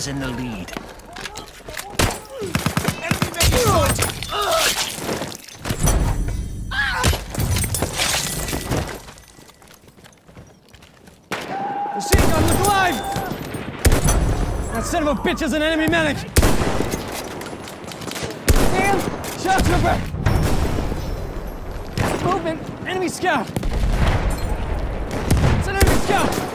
is in the lead. Machine gun, look alive! That son of a bitch is an enemy medic! Damn! Shock trooper! Movement! Enemy scout! It's an enemy scout!